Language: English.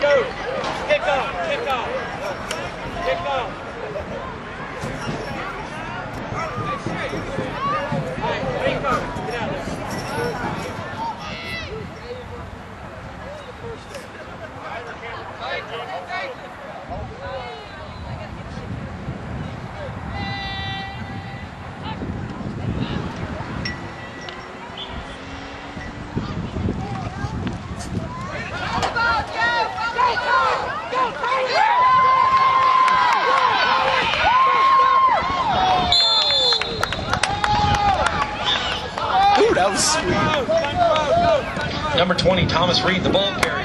go. Kick off. Kick off. Kick off. All right, kick off. Get out there. Ooh, that was sweet. Number 20, Thomas Reed, the ball carrier.